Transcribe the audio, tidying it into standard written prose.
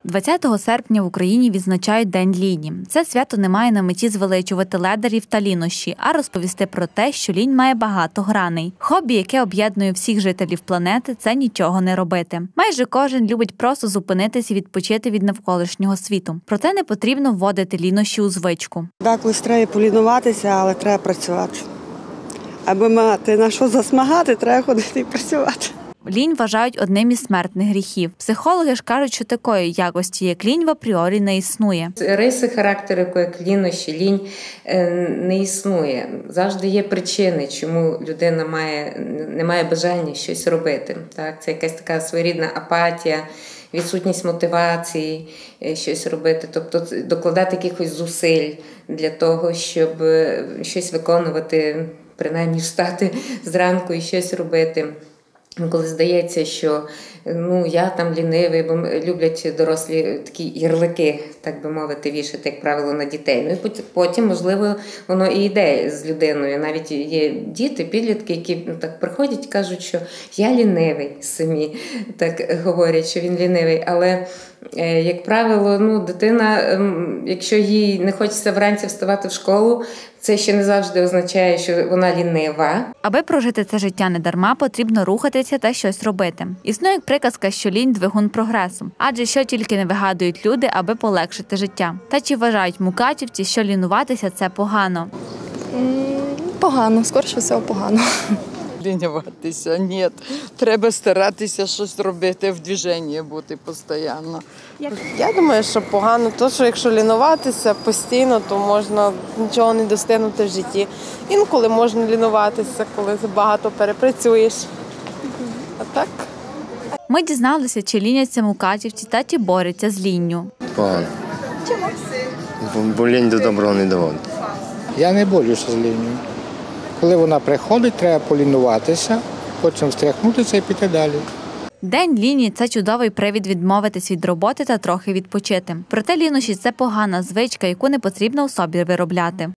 20 серпня в Україні відзначають День ліні. Це свято не має на меті звеличувати ледарів та лінощі, а розповісти про те, що лінь має багато граней. Хобі, яке об'єднує всіх жителів планети – це нічого не робити. Майже кожен любить просто зупинитись і відпочити від навколишнього світу. Проте не потрібно вводити лінощі у звичку. Колись треба полінуватися, але треба працювати. Аби мати на що засмагати, треба ходити і працювати. Лінь вважають одним із смертних гріхів. Психологи ж кажуть, що такої якості, як лінь, в апріорі не існує. Риси характеру, як лінощі, лінь не існує. Завжди є причини, чому людина не має бажання щось робити. Так? Це якась така своєрідна апатія, відсутність мотивації щось робити, тобто докладати якихось зусиль для того, щоб щось виконувати, принаймні встати зранку і щось робити. Коли здається, що я там лінивий, бо люблять дорослі такі ярлики, так би мовити, вішати, як правило, на дітей. І потім, можливо, воно і йде з людиною. Навіть є діти, підлітки, які так приходять і кажуть, що я лінивий самі, так говорять, що він лінивий. Але, як правило, дитина, якщо їй не хочеться вранці вставати в школу, це ще не завжди означає, що вона лінива. Аби прожити це життя недарма, потрібно рухатися та щось робити. Існує приказка, що лінь – двигун прогресу. Адже що тільки не вигадують люди, аби полегшити життя. Та чи вважають мукачівці, що лінуватися – це погано? Погано, скоріше всього погано. Лінуватися – ні. Треба старатися щось робити, в движенні бути постійно. Я думаю, що погано, тому що якщо лінуватися постійно, то можна нічого не достигнути в житті. Інколи можна лінуватися, коли багато перепрацюєш. А так? Ми дізналися, чи ліняться мукачівці та чи борються з лінню. Погано. Чому? Бо лінь до доброго не доводить. Я не борюся з лінню. Коли вона приходить, треба полінуватися, потім встряхнутися і піти далі. День ліні – це чудовий привід відмовитись від роботи та трохи відпочити. Проте лінощі – це погана звичка, яку не потрібно у собі виробляти.